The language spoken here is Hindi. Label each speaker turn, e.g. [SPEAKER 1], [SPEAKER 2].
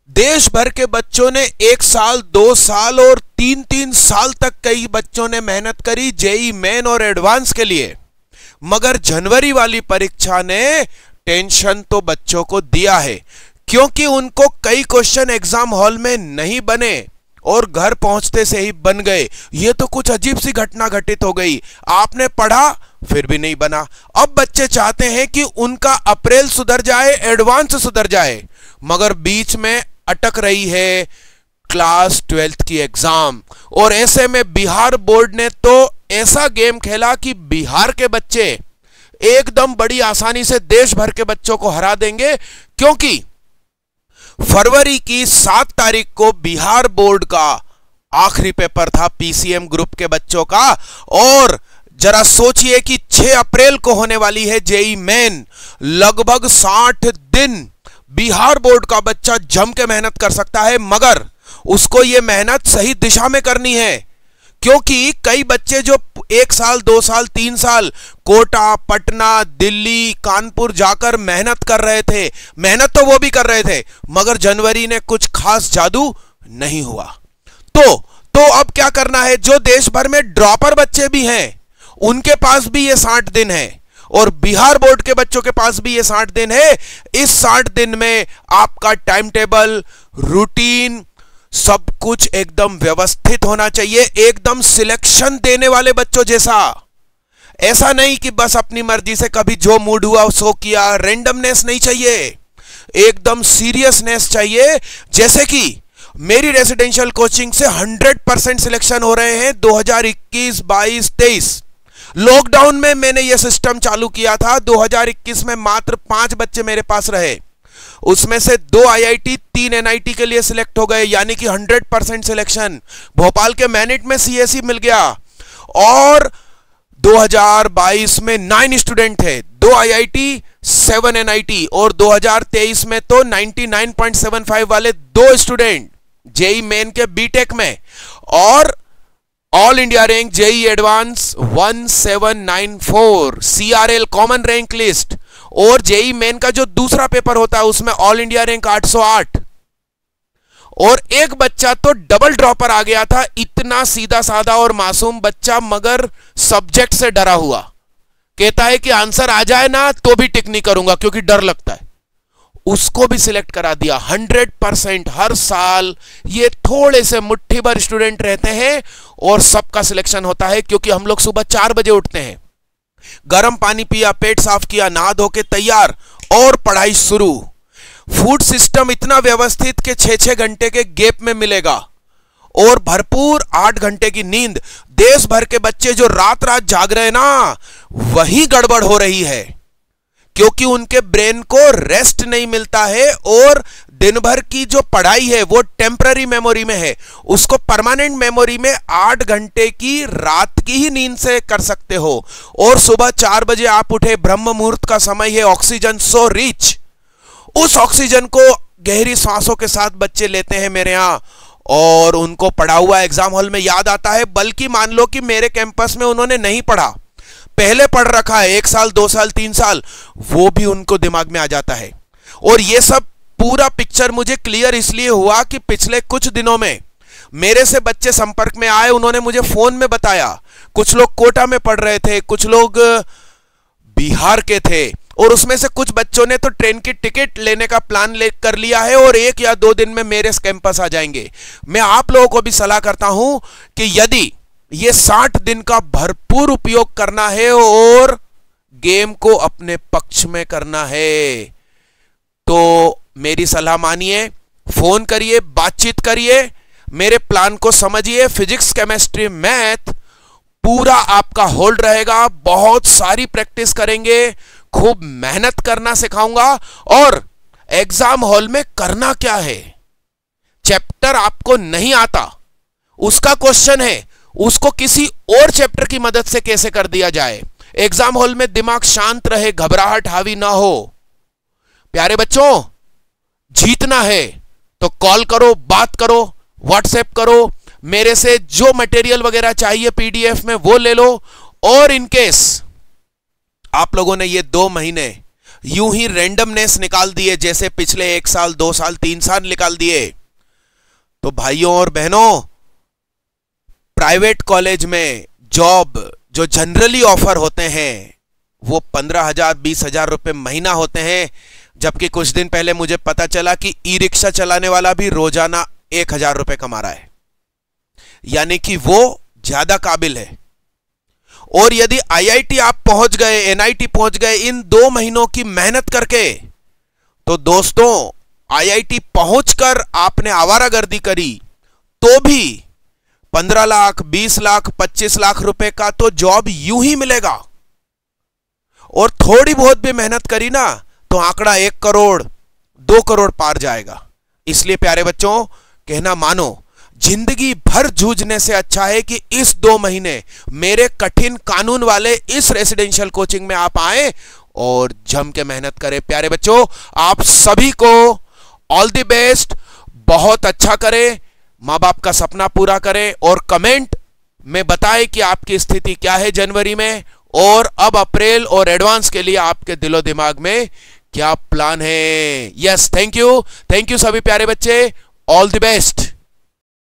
[SPEAKER 1] देश भर के बच्चों ने 1 साल 2 साल और 3-3 साल तक कई बच्चों ने मेहनत करी जेई मेन और एडवांस के लिए, मगर जनवरी वाली परीक्षा ने टेंशन तो बच्चों को दिया है, क्योंकि उनको कई क्वेश्चन एग्जाम हॉल में नहीं बने और घर पहुंचते से ही बन गए। यह तो कुछ अजीब सी घटना घटित हो गई। आपने पढ़ा फिर भी नहीं बना। अब बच्चे चाहते हैं कि उनका अप्रैल सुधर जाए, एडवांस सुधर जाए, मगर बीच में अटक रही है क्लास 12th की एग्जाम। और ऐसे में बिहार बोर्ड ने तो ऐसा गेम खेला कि बिहार के बच्चे एकदम बड़ी आसानी से देश भर के बच्चों को हरा देंगे, क्योंकि फरवरी की 7 तारीख को बिहार बोर्ड का आखिरी पेपर था पीसीएम ग्रुप के बच्चों का। और जरा सोचिए कि 6 अप्रैल को होने वाली है जेई मेन। लगभग 60 दिन बिहार बोर्ड का बच्चा जम के मेहनत कर सकता है, मगर उसको यह मेहनत सही दिशा में करनी है, क्योंकि कई बच्चे जो 1 साल 2 साल 3 साल कोटा, पटना, दिल्ली, कानपुर जाकर मेहनत कर रहे थे, मेहनत तो वो भी कर रहे थे, मगर जनवरी ने कुछ खास जादू नहीं हुआ। तो अब क्या करना है? जो देश भर में ड्रॉपर बच्चे भी हैं उनके पास भी ये 60 दिन है, और बिहार बोर्ड के बच्चों के पास भी ये 60 दिन है। इस 60 दिन में आपका टाइम टेबल, रूटीन, सब कुछ एकदम व्यवस्थित होना चाहिए, एकदम सिलेक्शन देने वाले बच्चों जैसा। ऐसा नहीं कि बस अपनी मर्जी से कभी जो मूड हुआ सो किया। रेंडमनेस नहीं चाहिए, एकदम सीरियसनेस चाहिए। जैसे कि मेरी रेसिडेंशियल कोचिंग से 100% सिलेक्शन हो रहे हैं 2021, 22, 23। लॉकडाउन में मैंने यह सिस्टम चालू किया था। 2021 में मात्र 5 बच्चे मेरे पास रहे, उसमें से 2 आईआईटी 3 एनआईटी के लिए सिलेक्ट हो गए, यानी कि 100% सिलेक्शन। भोपाल के मैनिट में सीएसई मिल गया। और 2022 में 9 स्टूडेंट थे, 2 आईआईटी 7 एनआईटी, और 2023 में तो 99.75 वाले 2 स्टूडेंट जेई मेन के बीटेक में, और all India rank JEE advance 1794, CRL common rank list, और जेई मेन का जो दूसरा पेपर होता है उसमें ऑल इंडिया रैंक 808। और एक बच्चा तो डबल ड्रॉपर आ गया था, इतना सीधा साधा और मासूम बच्चा, मगर सब्जेक्ट से डरा हुआ। कहता है कि आंसर आ जाए ना तो भी टिक नहीं करूंगा क्योंकि डर लगता है। उसको भी सिलेक्ट करा दिया 100%। हर साल ये थोड़े से मुट्ठी भर स्टूडेंट रहते हैं और सबका सिलेक्शन होता है, क्योंकि हम लोग सुबह 4 बजे उठते हैं, गर्म पानी पिया, पेट साफ किया, नहा धो के तैयार, और पढ़ाई शुरू। फूड सिस्टम इतना व्यवस्थित कि 6-6 घंटे के गैप में मिलेगा, और भरपूर 8 घंटे की नींद। देश भर के बच्चे जो रात रात जाग रहे हैं ना, वही गड़बड़ हो रही है, क्योंकि उनके ब्रेन को रेस्ट नहीं मिलता है, और दिन भर की जो पढ़ाई है वो टेम्पररी मेमोरी में है, उसको परमानेंट मेमोरी में 8 घंटे की रात की ही नींद से कर सकते हो। और सुबह 4 बजे आप उठे, ब्रह्म मुहूर्त का समय है, ऑक्सीजन सो रिच, उस ऑक्सीजन को गहरी सांसों के साथ बच्चे लेते हैं मेरे यहां, और उनको पढ़ा हुआ एग्जाम हॉल में याद आता है। बल्कि मान लो कि मेरे कैंपस में उन्होंने नहीं पढ़ा, पहले पढ़ रखा है 1 साल 2 साल 3 साल, वो भी उनको दिमाग में आ जाता है। और ये सब पूरा पिक्चर मुझे क्लियर इसलिए हुआ कि पिछले कुछ दिनों में मेरे से बच्चे संपर्क में आए, उन्होंने मुझे फोन में बताया। कुछ लोग कोटा में पढ़ रहे थे, कुछ लोग बिहार के थे, और उसमें से कुछ बच्चों ने तो ट्रेन की टिकट लेने का प्लान कर लिया है और 1 या 2 दिन में मेरे कैंपस आ जाएंगे। मैं आप लोगों को भी सलाह करता हूं कि यदि ये 60 दिन का भरपूर उपयोग करना है और गेम को अपने पक्ष में करना है, तो मेरी सलाह मानिए, फोन करिए, बातचीत करिए, मेरे प्लान को समझिए। फिजिक्स, केमिस्ट्री, मैथ पूरा आपका होल्ड रहेगा, बहुत सारी प्रैक्टिस करेंगे, खूब मेहनत करना सिखाऊंगा। और एग्जाम हॉल में करना क्या है, चैप्टर आपको नहीं आता, उसका क्वेश्चन है, उसको किसी और चैप्टर की मदद से कैसे कर दिया जाए। एग्जाम हॉल में दिमाग शांत रहे, घबराहट हावी ना हो। प्यारे बच्चों, जीतना है तो कॉल करो, बात करो, व्हाट्सएप करो, मेरे से जो मटेरियल वगैरह चाहिए पीडीएफ में वो ले लो। और इनकेस आप लोगों ने ये 2 महीने यूं ही रेंडमनेस निकाल दिए, जैसे पिछले 1 साल 2 साल 3 साल निकाल दिए, तो भाइयों और बहनों, प्राइवेट कॉलेज में जॉब जो जनरली ऑफर होते हैं वो 15,000 20,000 रुपए महीना होते हैं, जबकि कुछ दिन पहले मुझे पता चला कि ई रिक्शा चलाने वाला भी रोजाना 1,000 रुपए कमा रहा है, यानी कि वो ज्यादा काबिल है। और यदि आईआईटी आप पहुंच गए, एनआईटी पहुंच गए इन 2 महीनों की मेहनत करके, तो दोस्तों आईआईटी पहुंचकर आपने आवारागर्दी करी तो भी 15 लाख 20 लाख 25 लाख रुपए का तो जॉब यूं ही मिलेगा। और थोड़ी बहुत भी मेहनत करी ना तो आंकड़ा 1 करोड़ 2 करोड़ पार जाएगा। इसलिए प्यारे बच्चों, कहना मानो, जिंदगी भर जूझने से अच्छा है कि इस 2 महीने मेरे कठिन कानून वाले इस रेसिडेंशियल कोचिंग में आप आए और जम के मेहनत करें। प्यारे बच्चों, आप सभी को ऑल द बेस्ट, बहुत अच्छा करें, मां बाप का सपना पूरा करें और कमेंट में बताएं कि आपकी स्थिति क्या है जनवरी में, और अब अप्रैल और एडवांस के लिए आपके दिलो दिमाग में क्या प्लान है। यस, थैंक यू सभी प्यारे बच्चे, ऑल द बेस्ट।